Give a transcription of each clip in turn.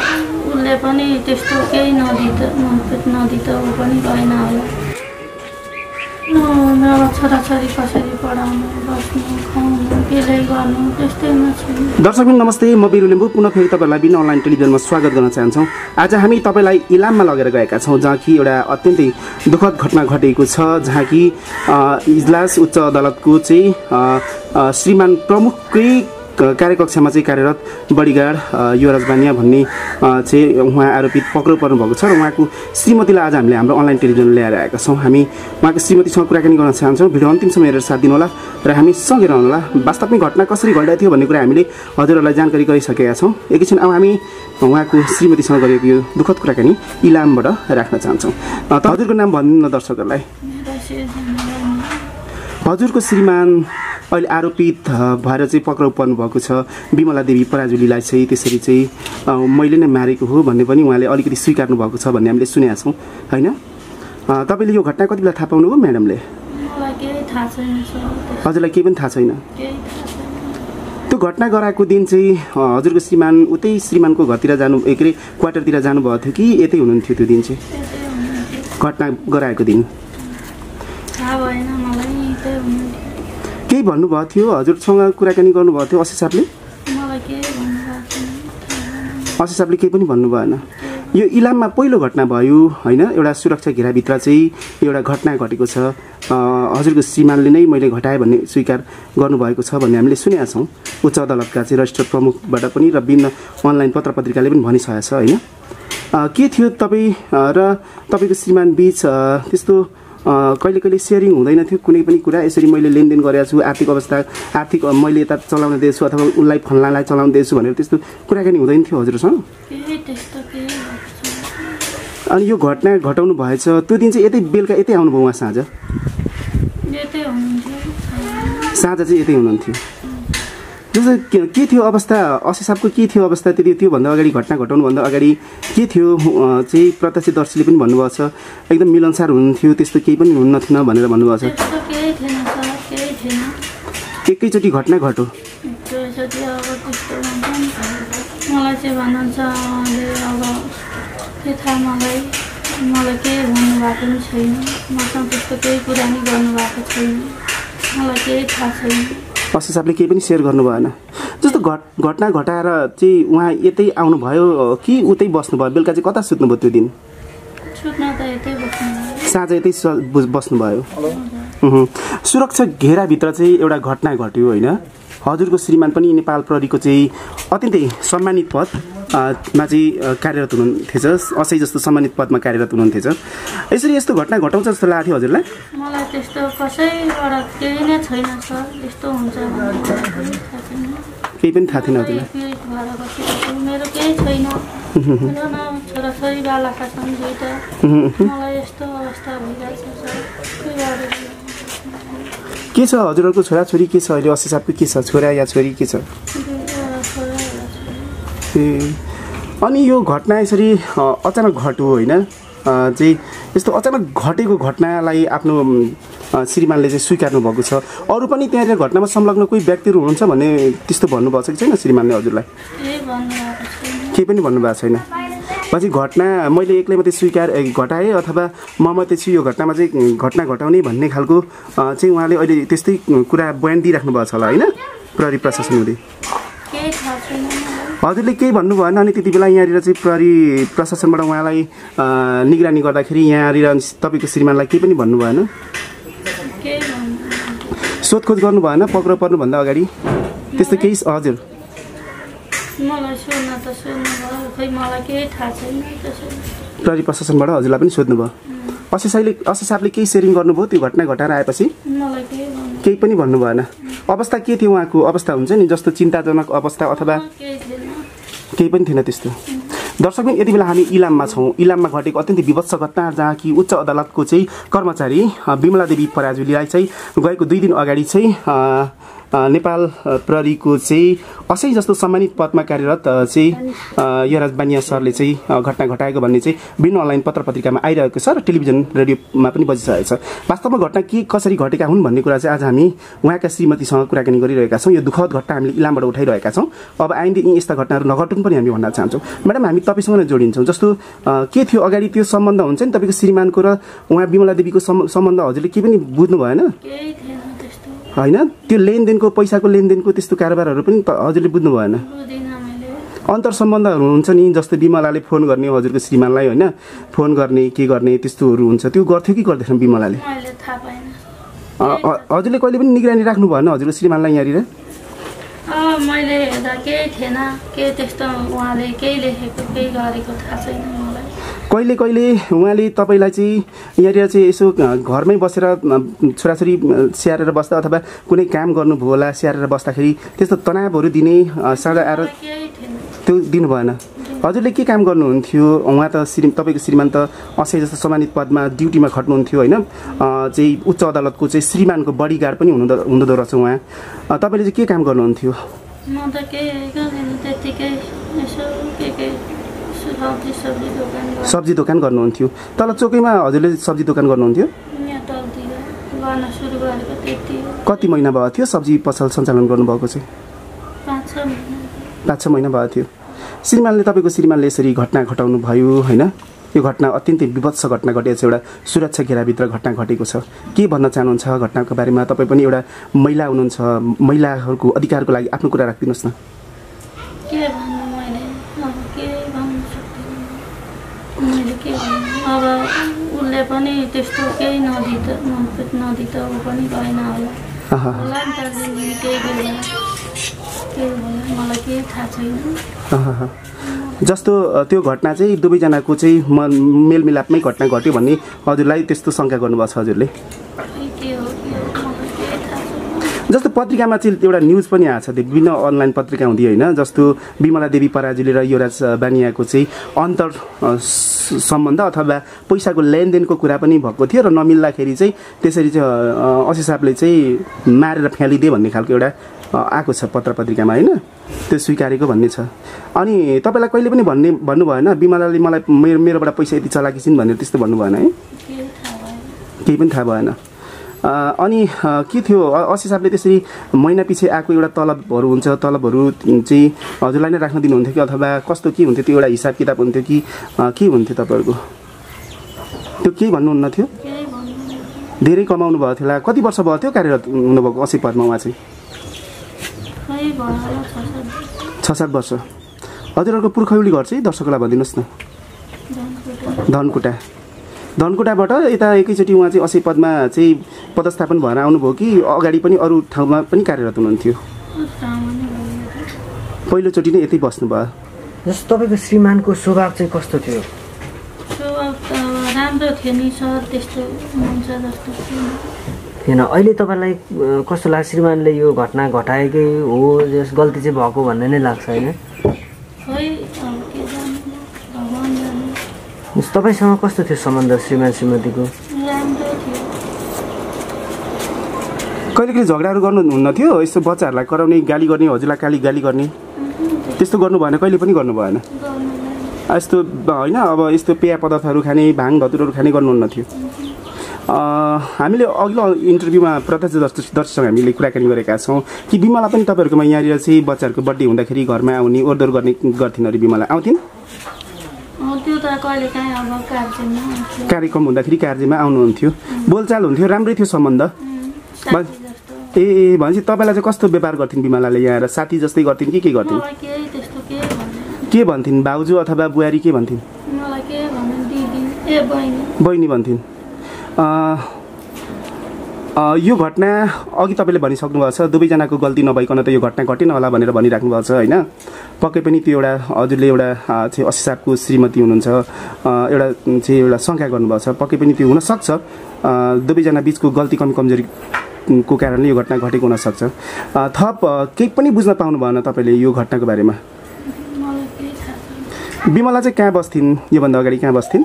उसले पनि त्यस्तो केही नदिँदा ऊ पनि गएन होला। मेरो छोराछोरी कसरी पढाउनु, बस्नु, खुवाउनु, केही गर्नु त्यस्तैमा छु। दर्शकबिन नमस्ते, म बिरु लिम्बू पुनः फेरि तपाईँलाई बिन अनलाइन टेलिभिजनमा स्वागत गर्न चाहन्छौँ। आज हामी तपाईँलाई इलाममा लगेर गएका छौँ, जहाँ कि एउटा अत्यन्तै दुःखद घटना घटेको छ, जहाँ कि इजलास उच्च अदालतको चाहिँ श्रीमान प्रमुखकै कार्यकक्षमा चाहिँ कार्यरत बडीगार्ड युवराज बानिया भन्ने चाहिँ उहाँ आरोपित पक्राउ पर्नु भएको छ र उहाँको श्रीमतीलाई आज हामीले हाम्रो अनलाइन टेलिभिजन ल्याएर आएका छौँ। हामी उहाँको श्रीमतीसँग कुराकानी गर्न चाहन्छौँ। भिडियो अन्तिमसम्म हेरेर साथ दिनुहोला र हामी सँगै रहनुहोला। वास्तवमै घटना कसरी घटिरहेको थियो भन्ने कुरा हामीले हजुरहरूलाई जानकारी गरिसकेका छौँ। एकैछिन अब हामी उहाँको श्रीमतीसँग गरेको यो दुःखद कुराकानी इलामबाट राख्न चाहन्छौँ। हजुरको नाम भनिदिनु न दर्शकहरूलाई। हजुरको श्रीमान अहिले आरोपित भएर चाहिँ पक्राउ पर्नु भएको छ, विमला देवी पराजुलीलाई चाहिँ त्यसरी चाहिँ मैले नै मारेको हो भन्ने पनि उहाँले अलिकति स्वीकार्नु भएको छ भन्ने हामीले सुनेका छौँ होइन। तपाईँले यो घटना कति बेला थाहा पाउनुभयो म्याडमले? हजुरलाई केही पनि थाहा छैन? त्यो घटना गराएको दिन चाहिँ हजुरको श्रीमान उतै श्रीमानको घरतिर जानु के अरे क्वार्टरतिर जानुभएको थियो कि यतै हुनुहुन्थ्यो त्यो दिन चाहिँ घटना गराएको दिन? केही भन्नुभएको थियो हजुरसँग कुराकानी गर्नुभएको थियो असी साहबले? असी साहबले केही पनि भन्नु भएन। यो इलाममा पहिलो घटना भयो होइन, एउटा सुरक्षा घेराभित्र चाहिँ एउटा घटना घटेको छ। हजुरको श्रीमानले नै मैले घटाएँ भन्ने स्वीकार गर्नुभएको छ भन्ने हामीले सुनेका छौँ। उच्च अदालतका चाहिँ रजिस्टर प्रमुखबाट पनि र विभिन्न अनलाइन पत्र पत्रिकाले पनि भनिसकेको छ होइन। के थियो तपाईँ र तपाईँको श्रीमान बिच त्यस्तो कहिले कहिले सेयरिङ हुँदैन थियो कुनै पनि कुरा? यसरी मैले लेनदेन गरेको छु, आर्थिक अवस्था आर्थिक मैले यता चलाउन दिएछु अथवा उनलाई फल्नालाई चलाउन दिएछु भनेर त्यस्तो कुराकानी हुँदैन थियो हजुरसँग? अनि यो घटना घटाउनु भएछ त्यो दिन चाहिँ यतै बेलुका यतै आउनुभयो उहाँ? साँझ चाहिँ यतै हुनुहुन्थ्यो। जस्तो के थियो अवस्था असी साहबको? के थियो अवस्था त्यति? त्योभन्दा अगाडि घटना घटाउनुभन्दा अगाडि के थियो चाहिँ प्रत्यक्षदर्शीले पनि भन्नुभएको छ एकदम मिलनसार हुनुहुन्थ्यो, त्यस्तो केही पनि हुन्न थिएन भनेर भन्नुभएको छ। एकैचोटि घटना घट्यो? मलाई चाहिँ भन्नुहुन्छ अब के थाहा, मलाई केही भन्नुभएको पनि छैन, मसँग त्यस्तो केही कुरा नि गर्नुभएको छैन, मलाई केही थाहा छैन। असी साहबले केही पनि सेयर गर्नु भएन? जस्तो घटना घटाएर चाहिँ उहाँ यतै आउनुभयो कि उतै बस्नुभयो? बेलुका चाहिँ कता सुत्नुभयो त्यो दिन? साँझ यतै बस्नुभयो? सुरक्षा घेराभित्र चाहिँ एउटा घटना घट्यो होइन। हजुरको श्रीमान पनि नेपाल प्रहरीको चाहिँ अत्यन्तै सम्मानित पदमा चाहिँ कार्यरत हुनुहुन्थेछ, असै जस्तो सम्मानित पदमा कार्यरत हुनुहुन्थेछ। यसरी यस्तो घटना घटाउँछ जस्तो लाग्थ्यो थियो हजुरलाई? मलाई त्यस्तो कसैबाट केही नै छैन सर, यस्तो हुन्छ केही पनि थाहा थिएन हजुरलाई? मेरो केही छैन, छोराछोरी बालका छन् दुईटा, मलाई यस्तो अवस्था भइरहेछ सर। के छ हजुरहरूको छोराछोरी के छ अहिले? असी साहबको के छ, छोरा या छोरी के छ? ए अनि यो घटना यसरी अचानक घट्यो होइन, चाहिँ यस्तो अचानक घटेको घटनालाई आफ्नो श्रीमानले चाहिँ स्वीकार्नु भएको छ। अरू पनि त्यहाँनिर घटनामा संलग्न कोही व्यक्तिहरू हुनुहुन्छ भन्ने त्यस्तो भन्नुभएको छ कि छैन श्रीमानले हजुरलाई? केही पनि भन्नुभएको छैन? पछि घटना मैले एक्लै मात्रै स्वीकार घटाएँ अथवा म मात्रै छु यो घटनामा चाहिँ घटना घटाउने भन्ने खालको चाहिँ उहाँले अहिले त्यस्तै कुरा बयान दिइराख्नु भएको छ होला होइन प्रहरी प्रशासन हुँदै? हजुरले केही भन्नु भएन? अनि त्यति बेला यहाँनिर चाहिँ प्रहरी प्रशासनबाट उहाँलाई निगरानी गर्दाखेरि यहाँनिर तपाईँको श्रीमानलाई केही पनि भन्नु भएन? सोधखोज गर्नु भएन पक्राउ पर्नुभन्दा अगाडि त्यस्तो केही? हजुर प्रहरी प्रशासनबाट हजुरलाई पनि सोध्नुभयो? असी साहबले केही सेयरिङ गर्नुभयो त्यो घटना घटाएर आएपछि? केही पनि भन्नु भएन? अवस्था के थियो उहाँको? अवस्था हुन्छ नि जस्तो चिन्ताजनक अवस्था अथवा केही पनि थिएन त्यस्तो? दर्शकबिन यति बेला हामी इलाममा छौँ। इलाममा घटेको अत्यन्तै विभत्स घटना जहाँ कि उच्च अदालतको चाहिँ कर्मचारी विमला देवी पराजुलीलाई चाहिँ गएको 2 दिन अगाडि चाहिँ नेपाल प्रहरीको चाहिँ 80 जस्तो सम्मानित पदमा कार्यरत चाहिँ युवराज बानिया सरले चाहिँ घटना घटाएको भन्ने चाहिँ विभिन्न अनलाइन पत्र पत्रिकामा आइरहेको छ र टेलिभिजन रेडियोमा पनि बजिसकेको छ। वास्तवमा घटना के कसरी घटेका हुन् भन्ने कुरा चाहिँ आज हामी उहाँका श्रीमतीसँग कुराकानी गरिरहेका छौँ। यो दुःखद घटना हामीले इलामबाट उठाइरहेका छौँ। अब आइन्दै यस्ता घटनाहरू नघटुन् पनि हामी भन्न चाहन्छौँ। म्याडम, हामी तपाईँसँग नै जोडिन्छौँ। जस्तो के थियो अगाडि त्यो सम्बन्ध हुन्छ नि तपाईँको श्रीमानको र उहाँ बिमला देवीको सम्बन्ध हजुरले के पनि बुझ्नु भएन होइन? त्यो लेनदेनको पैसाको लेनदेनको त्यस्तो कारोबारहरू पनि हजुरले बुझ्नु भएन? अन्तर सम्बन्धहरू हुन्छ नि, जस्तै बिमलाले फोन गर्ने हजुरको श्रीमानलाई होइन, फोन गर्ने के गर्ने त्यस्तोहरू हुन्छ, त्यो गर्थ्यो कि गर्दैछ बिमलाले? हजुरले कहिले पनि निगरानी राख्नु भएन हजुरको श्रीमानलाई यहाँनिर? मैले हेर्दा केही थिएन, के त्यस्तो उहाँले केही लेखेको केही गरेको थाहा छैन मलाई। कहिले कहिले उहाँले तपाईँलाई चाहिँ यहाँनिर चाहिँ यसो घरमै बसेर छोराछोरी स्याहारेर बस्दा अथवा कुनै काम गर्नुभयो होला स्याहारेर बस्दाखेरि त्यस्तो तनावहरू दिने साझा आएर त्यो दिनु भएन? हजुरले के काम गर्नुहुन्थ्यो? उहाँ त तपाईँको श्रीमान त 80 जस्तो सम्मानित पदमा ड्युटीमा खट्नुहुन्थ्यो होइन, चाहिँ उच्च अदालतको चाहिँ श्रीमानको बडीगार्ड पनि हुँदो रहेछ उहाँ। तपाईँले चाहिँ के काम गर्नुहुन्थ्यो? म त केही गर्दिनँ, त्यतिकै यसो के सब्जी दोकान गर्नुहुन्थ्यो। तल चोकैमा हजुरले सब्जी दोकान गर्नुहुन्थ्यो? कति महिना भएको थियो सब्जी पसल सञ्चालन गर्नुभएको चाहिँ? 5-6 महिना भएको थियो। श्रीमानले तपाईँको श्रीमानले यसरी घटना घटाउनु भयो होइन, यो घटना अत्यन्तै विभत्स घटना घटेको छ, एउटा सुरक्षा घेराभित्र घटना घटेको छ। के भन्न चाहनुहुन्छ घटनाको बारेमा? तपाईँ पनि एउटा महिला हुनुहुन्छ, महिलाहरूको अधिकारको लागि आफ्नो कुरा राखिदिनुहोस् न। अब उसले पनि त्यस्तो केही नदिँदा ऊ पनि गएन होला नि त, केही बेला मलाई केही थाहा छैन। जस्तो त्यो घटना चाहिँ दुवैजनाको चाहिँ मेलमिलापमै घटना घट्यो भन्ने हजुरलाई त्यस्तो शङ्का गर्नुभएको छ हजुरले? जस्तो पत्रिकामा चाहिँ एउटा न्युज पनि आएको छ, विभिन्न अनलाइन पत्रिका हुँदै होइन, जस्तो बिमला देवी पराजुली र युवराज बानियाको चाहिँ अन्तर सम्बन्ध अथवा पैसाको लेनदेनको कुरा पनि भएको थियो र नमिल्दाखेरि चाहिँ त्यसरी चाहिँ असी साहबले चाहिँ मारेर फ्यालिदिए भन्ने खालको एउटा आएको छ पत्र पत्रिकामा होइन, त्यो स्वीकारेको भन्ने छ। अनि तपाईँलाई कहिले पनि भन्नु भएन बिमलाले मलाई मेरोबाट पैसा यति चलाकी छिन् भनेर त्यस्तो भन्नु भएन है? केही पनि थाहा भएन। अनि के थियो असी साहबले त्यसरी महिना पछि आएको एउटा तलबहरू हुन्छ, तलबहरू चाहिँ हजुरलाई नै राख्न दिनुहुन्थ्यो कि अथवा कस्तो के हुन्थ्यो? त्यो एउटा हिसाब किताब हुन्थ्यो कि के हुन्थ्यो तपाईँहरूको? त्यो केही भन्नुहुन्न थियो? धेरै कमाउनु भएको थियो? कति वर्ष भयो थियो कार्यरत हुनुभएको 80 पदमा उहाँ चाहिँ? 6-7 वर्ष। हजुरहरूको पुर्खौली घर चाहिँ दर्शकलाई भनिदिनुहोस् न। धनकुटाबाट यता एकैचोटि उहाँ चाहिँ 80 पदमा चाहिँ पदस्थापन भएर आउनुभयो कि अगाडि पनि अरू ठाउँमा पनि कार्यरत हुनुहुन्थ्यो? पहिलोचोटि नै यतै बस्नुभयो। जस्तो तपाईँको श्रीमानको स्वभाव चाहिँ कस्तो थियो? स्वभाव त राम्रो थियो नि सर, त्यस्तो हुन्छ जस्तो थिएन। अहिले तपाईँलाई कस्तो लाग्छ? श्रीमानले यो घटना घटाएकै हो, जस गल्ती चाहिँ भएको भन्ने नै लाग्छ होइन? तपाईँसँग कस्तो थियो सम्बन्ध श्रीमान श्रीमतीको? कहिले कहिले झगडाहरू गर्नुहुन्न थियो? यस्तो बच्चाहरूलाई कराउने, गाली गर्ने, हजुरलाई गाली गर्ने त्यस्तो गर्नु भएन? कहिले पनि गर्नु भएन? यस्तो होइन, अब यस्तो पेय पदार्थहरू खाने, भाङ धतुरहरू खाने गर्नुहुन्न थियो? हामीले अघिल्लो इन्टरभ्यूमा प्रत्यक्ष दर्शकसँग हामीले कुराकानी गरेका छौँ कि बिमला पनि तपाईँहरूकोमा यहाँनिर चाहिँ बच्चाहरूको बर्थडे हुँदाखेरि घरमा आउने ओहोरदोहोर गर्ने गर्थिन् अरे? बिमला आउँथिन्? कार्यक्रम हुँदाखेरि कार्यमा आउनुहुन्थ्यो, बोलचाल हुन्थ्यो, राम्रै थियो सम्बन्ध? ए भनेपछि तपाईँलाई चाहिँ कस्तो व्यवहार गर्थिन् बिमलाले? यहाँ आएर साथी जस्तै गर्थिन् कि के गर्थिन्? के भन्थिन्? भाउजू अथवा बुहारी के भन्थिन्? बहिनी भन्थिन्। यो घटना अघि तपाईँले भनिसक्नु भएको छ, दुवैजनाको गल्ती नभइकन त यो घटना घटेन होला भनेर भनिराख्नु भएको छ होइन? पक्कै पनि त्यो एउटा हजुरले एउटा चाहिँ असी साहबको श्रीमती हुनुहुन्छ, एउटा शङ्का गर्नुभएको छ, पक्कै पनि त्यो हुनसक्छ दुवैजना बिचको गल्ती कमजोरीको कारणले यो घटना घटेको हुनसक्छ। थप केही पनि बुझ्न पाउनु भएन तपाईँले यो घटनाको बारेमा? बिमला चाहिँ कहाँ बस्थिन् योभन्दा अगाडि? कहाँ बस्थिन्?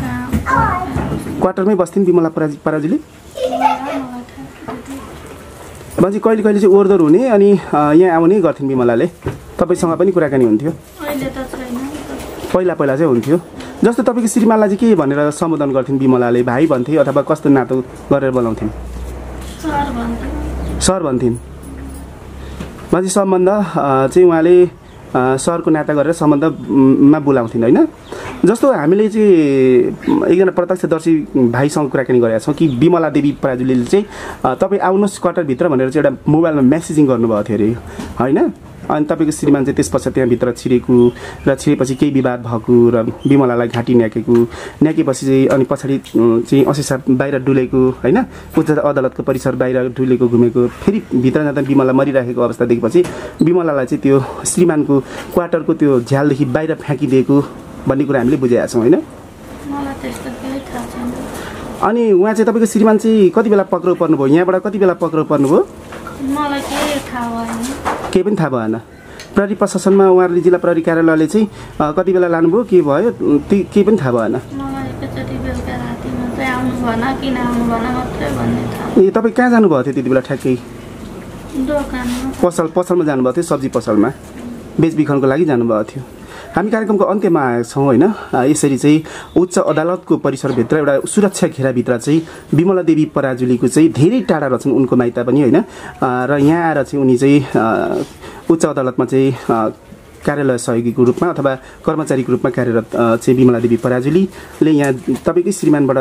क्वार्टरमै बस्थिन् बिमला पराजुली? बाजे कहिले कहिले चाहिँ ओहोरदोहोर हुने अनि यहाँ आउने गर्थिन् बिमलाले तपाईँसँग पनि कुराकानी हुन्थ्यो अहिले त छैन पहिला पहिला चाहिँ हुन्थ्यो जस्तो तपाईँको श्रीमानलाई चाहिँ के भनेर सम्बोधन गर्थिन् बिमलाले भाइ भन्थे अथवा कस्तो नातो गरेर बोलाउँथिन् सर भन्थिन् बाजे सम्बन्ध चाहिँ उहाँले सरको नाता गरेर सम्बन्धमा बोलाउँथिन् होइन जस्तो हामीले चाहिँ एकजना प्रत्यक्षदर्शी भाइसँग कुराकानी गरेका छौँ कि बिमला देवी पराजुलीले चाहिँ तपाईँ आउनुहोस् क्वार्टरभित्र भनेर चाहिँ एउटा मोबाइलमा मेसेजिङ गर्नुभएको थियो अरे होइन अनि तपाईँको श्रीमान चाहिँ त्यस पछाडि त्यहाँभित्र छिरेको र छिरेपछि केही विवाद भएको र बिमलालाई घाँटी न्याकेपछि चाहिँ अनि पछाडि चाहिँ अशेषा बाहिर डुलेको होइन उच्च अदालतको परिसर बाहिर डुलेको घुमेको फेरि भित्र जाँदा बिमला मरिरहेको अवस्था देखेपछि बिमलालाई चाहिँ त्यो श्रीमानको क्वार्टरको त्यो झ्यालदेखि बाहिर फ्याँकिदिएको भन्ने कुरा हामीले बुझेका छौँ होइन अनि उहाँ चाहिँ तपाईँको श्रीमान चाहिँ कति बेला पक्राउ पर्नुभयो यहाँबाट कति बेला पक्राउ पर्नुभयो केही पनि थाहा भएन प्रहरी प्रशासनमा उहाँहरूले जिल्ला प्रहरी कार्यालयले चाहिँ कति बेला लानुभयो के भयो केही पनि थाहा भएन ए तपाईँ कहाँ जानुभएको थियो त्यति बेला ठ्याक्कै पसलमा जानुभएको थियो सब्जी पसलमा बेचबिखनको लागि जानुभएको थियो हामी कार्यक्रमको अन्त्यमा आएका छौँ होइन यसरी चाहिँ उच्च अदालतको परिसरभित्र एउटा सुरक्षा घेराभित्र चाहिँ बिमला देवी पराजुलीको चाहिँ धेरै टाढा रहेछन् उनको माइत पनि होइन र यहाँ आएर चाहिँ उनी चाहिँ उच्च अदालतमा चाहिँ कार्यालय सहयोगीको रूपमा अथवा कर्मचारीको रूपमा कार्यरत चाहिँ बिमला देवी पराजुलीले यहाँ तपाईँकै श्रीमानबाट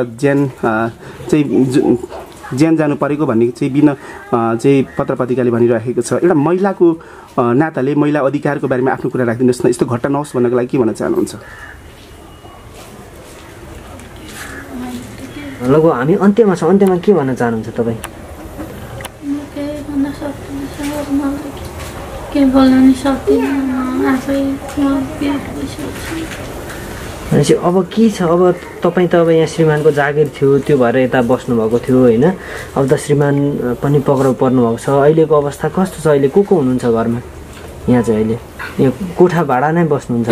ज्यान जानु परेको भन्ने चाहिँ बिना चाहिँ पत्र पत्रिकाले भनिरहेको छ एउटा महिलाको नाताले महिला अधिकारको बारेमा आफ्नो कुरा राखिदिनुहोस् न यस्तो घटना नहोस् भन्नको लागि के भन्न चाहनुहुन्छ लगभग हामी अन्त्यमा छौँ अन्त्यमा के भन्न चाहनुहुन्छ तपाईँ भनेपछि अब के छ अब तपाईँ त अब यहाँ श्रीमानको जागिर थियो त्यो भएर यता बस्नुभएको थियो होइन अब त श्रीमान पनि पक्राउ पर्नुभएको छ अहिलेको अवस्था कस्तो छ अहिले को हुनुहुन्छ घरमा यहाँ चाहिँ अहिले यहाँ कोठा भाडा नै बस्नुहुन्छ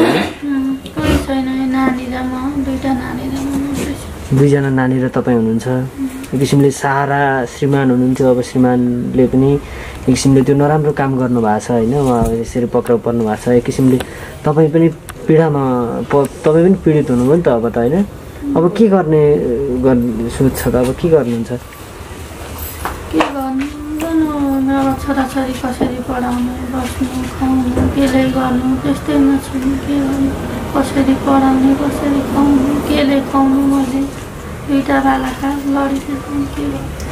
दुईजना नानी र तपाईँ हुनुहुन्छ एक किसिमले सहारा श्रीमान हुनुहुन्थ्यो अब श्रीमानले पनि एक किसिमले त्यो नराम्रो काम गर्नुभएको छ होइन उहाँ यसरी पक्राउ पर्नु भएको छ एक किसिमले तपाईँ पनि पीडामा तपाईँ पनि पीडित हुनुभयो नि त अब त होइन अब के गर्ने सोच छ त अब के गर्नुहुन्छ छोराछोरी कसरी पढाउनु बस्नु खुवाउनु केले गर्नु त्यस्तैमा छु के गर्नु कसरी पढाउने कसरी खुवाउनु केले खुवाउनु मैले दुईवटा बालका लडिदिएको के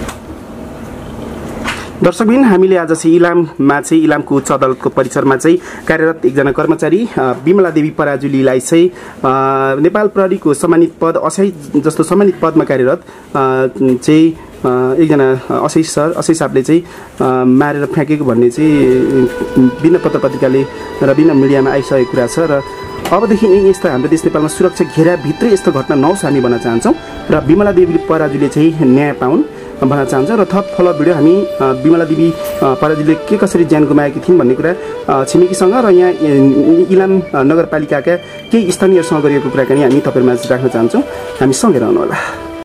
दर्शकबिन हामीले आज चाहिँ इलामको उच्च अदालतको परिसरमा चाहिँ कार्यरत एकजना कर्मचारी बिमला देवी पराजुलीलाई चाहिँ नेपाल प्रहरीको सम्मानित पद असै जस्तो सम्मानित पदमा कार्यरत चाहिँ एकजना असै साहबले चाहिँ मारेर फ्याँकेको भन्ने चाहिँ विभिन्न पत्र पत्रिकाले र विभिन्न मिडियामा आइसकेको कुरा छ र अबदेखि यस्तो हाम्रो देश नेपालमा सुरक्षा घेराभित्रै यस्तो घटना नहोस् हामी भन्न चाहन्छौँ र बिमला देवी पराजुलीले चाहिँ न्याय पाउन् भन्न चाहन्छ र थप फलो भिडियो हामी बिमला देवी पराजुलीले के कसरी ज्यान गुमाएकी थिइन् भन्ने कुरा छिमेकीसँग र यहाँ इलाम नगरपालिकाका केही स्थानीयहरूसँग गरिएको कुराकानी हामी तपाईँहरूमा राख्न चाहन्छौँ हामी सँगै रहनुहोला।